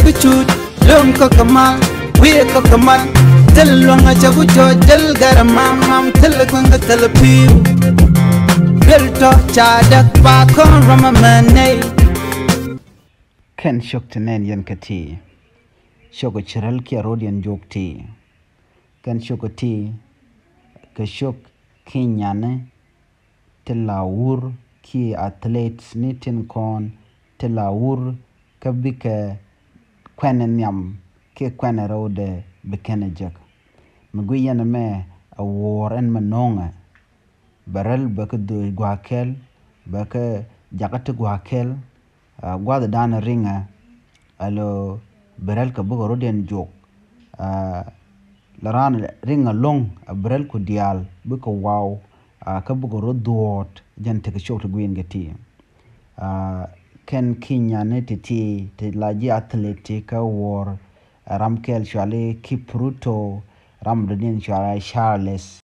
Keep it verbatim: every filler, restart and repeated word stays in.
chaguchut lum ko kamal we ko kamal telwanga chagucho del garamam mam telkwanga telpiu belto chadak pa kon ramamane ken shoktenen yankati shogo chiral ki arodian jokti ken shokoti ke shok kinyane telawur ki athletes nitin kon telawur kabike kwenen yam ke kwene rode bekene jak mguyen me awor en manonga barel beke do gwakel beke jakate gwakel uh, gwada dana ringa alo barel ka bugo roden jok uh, laran ringa long uh, barel ku dial buko wow uh, ka bugo rodot jante ke shokto gwen gati uh, ken kinya ne titi te laji atletika war ramkel shwale kipruto ramdin shwale charles